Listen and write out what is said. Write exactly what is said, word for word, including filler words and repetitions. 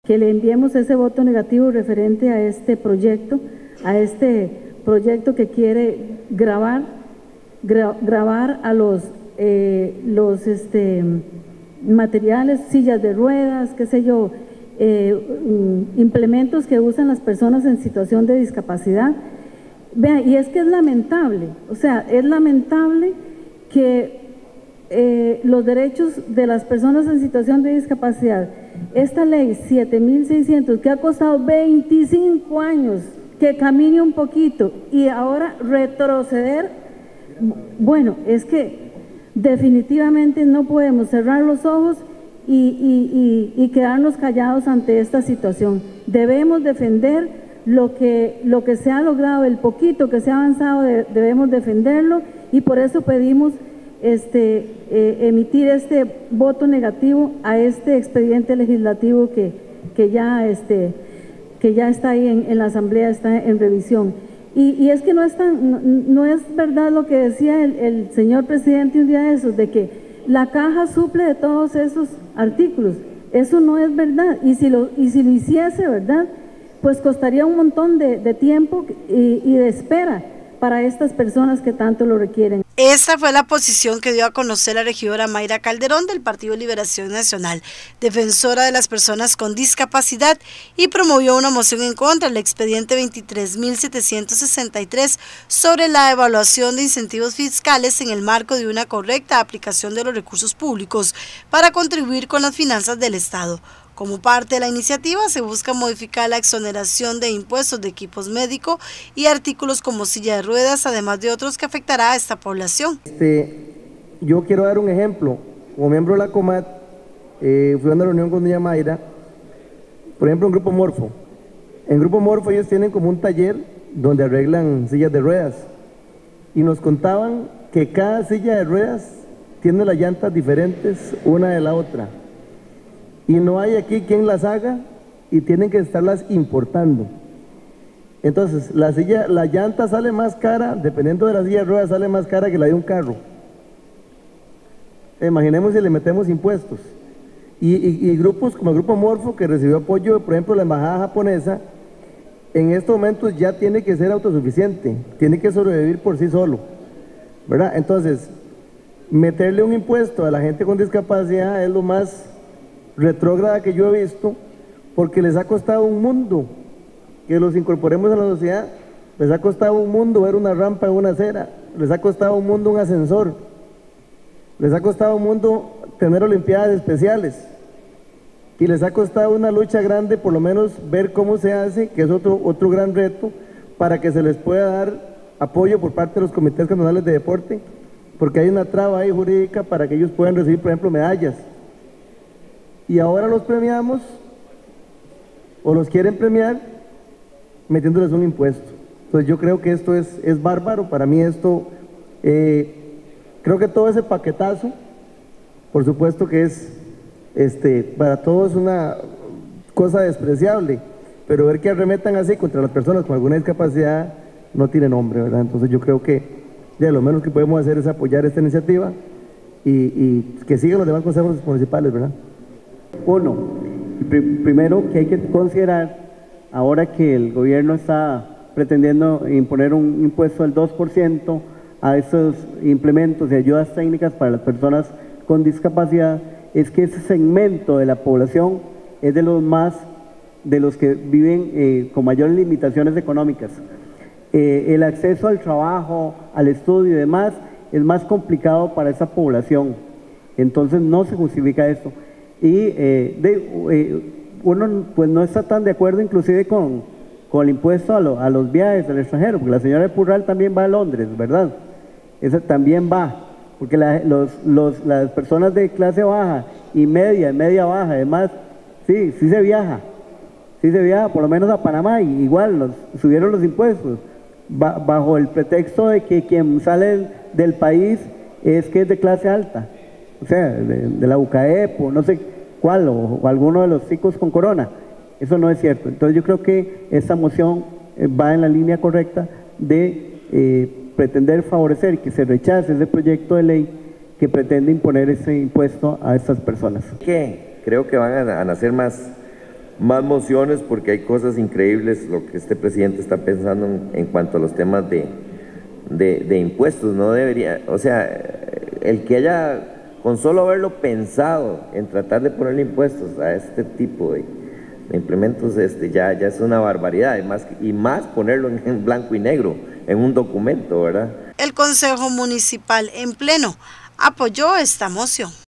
que le enviemos ese voto negativo referente a este proyecto, a este proyecto que quiere gravar, gra, gravar a los, eh, los este, materiales, sillas de ruedas, qué sé yo, eh, implementos que usan las personas en situación de discapacidad. Vea, y es que es lamentable, o sea, es lamentable que eh, los derechos de las personas en situación de discapacidad, esta ley siete mil seiscientos, que ha costado veinticinco años que camine un poquito y ahora retroceder, bueno, es que definitivamente no podemos cerrar los ojos y, y, y, y quedarnos callados ante esta situación. Debemos defender lo que, lo que se ha logrado, el poquito que se ha avanzado, de, debemos defenderlo, y por eso pedimos este, eh, emitir este voto negativo a este expediente legislativo que, que, ya, este, que ya está ahí en, en la Asamblea, está en revisión. Y, y es que no es, tan, no, no es verdad lo que decía el, el señor presidente un día de esos, de que la caja suple de todos esos artículos. Eso no es verdad, y si lo, y si lo hiciese, ¿verdad?, pues costaría un montón de, de tiempo y, y de espera para estas personas que tanto lo requieren. Esta fue la posición que dio a conocer la regidora Mayra Calderón del Partido Liberación Nacional, defensora de las personas con discapacidad, y promovió una moción en contra del expediente veintitrés mil setecientos sesenta y tres sobre la evaluación de incentivos fiscales en el marco de una correcta aplicación de los recursos públicos para contribuir con las finanzas del Estado. Como parte de la iniciativa, se busca modificar la exoneración de impuestos de equipos médicos y artículos como silla de ruedas, además de otros que afectará a esta población. Este, yo quiero dar un ejemplo. Como miembro de la COMAT, eh, fui a una reunión con doña Mayra, por ejemplo, en Grupo Morfo. En Grupo Morfo ellos tienen como un taller donde arreglan sillas de ruedas, y nos contaban que cada silla de ruedas tiene las llantas diferentes una de la otra. Y no hay aquí quien las haga y tienen que estarlas importando. Entonces, la silla, la llanta sale más cara, dependiendo de la silla de ruedas, sale más cara que la de un carro. Imaginemos si le metemos impuestos. Y, y, y grupos como el Grupo Morfo, que recibió apoyo, por ejemplo, la Embajada Japonesa, en estos momentos ya tiene que ser autosuficiente, tiene que sobrevivir por sí solo, ¿verdad? Entonces, meterle un impuesto a la gente con discapacidad es lo más retrógrada que yo he visto, porque les ha costado un mundo que los incorporemos a la sociedad, les ha costado un mundo ver una rampa en una acera, les ha costado un mundo un ascensor, les ha costado un mundo tener olimpiadas especiales, y les ha costado una lucha grande, por lo menos ver cómo se hace, que es otro, otro gran reto, para que se les pueda dar apoyo por parte de los comités cantonales de deporte, porque hay una traba ahí jurídica para que ellos puedan recibir, por ejemplo, medallas. Y ahora los premiamos, o los quieren premiar, metiéndoles un impuesto. Entonces yo creo que esto es, es bárbaro. Para mí esto, eh, creo que todo ese paquetazo, por supuesto que es, este, para todos una cosa despreciable, pero ver que arremetan así contra las personas con alguna discapacidad no tiene nombre, ¿verdad? Entonces yo creo que ya lo menos que podemos hacer es apoyar esta iniciativa y, y que sigan los demás consejos municipales, ¿verdad? Uno, pr primero que hay que considerar, ahora que el gobierno está pretendiendo imponer un impuesto del dos por ciento a esos implementos y ayudas técnicas para las personas con discapacidad, es que ese segmento de la población es de los más, de los que viven eh, con mayores limitaciones económicas. Eh, el acceso al trabajo, al estudio y demás es más complicado para esa población, entonces no se justifica esto. Y eh, de, eh, uno pues no está tan de acuerdo inclusive con, con el impuesto a, lo, a los viajes al extranjero, porque la señora de Purral también va a Londres, ¿verdad? Esa también va, porque la, los, los, las personas de clase baja y media, media baja, además, sí, sí se viaja, sí se viaja, por lo menos a Panamá, y igual los, subieron los impuestos, ba, bajo el pretexto de que quien sale del país es que es de clase alta. O sea, de, de la U C A E P o no sé cuál, o, o alguno de los chicos con corona. Eso no es cierto. Entonces yo creo que esta moción eh, va en la línea correcta de eh, pretender favorecer y que se rechace ese proyecto de ley que pretende imponer ese impuesto a estas personas. Que creo que van a, a nacer más, más mociones porque hay cosas increíbles lo que este presidente está pensando en, en cuanto a los temas de, de, de impuestos. No debería, o sea, el que haya, con solo haberlo pensado en tratar de ponerle impuestos a este tipo de, de implementos, este, ya, ya es una barbaridad, y más, y más ponerlo en, en blanco y negro, en un documento, ¿verdad? El Consejo Municipal en pleno apoyó esta moción.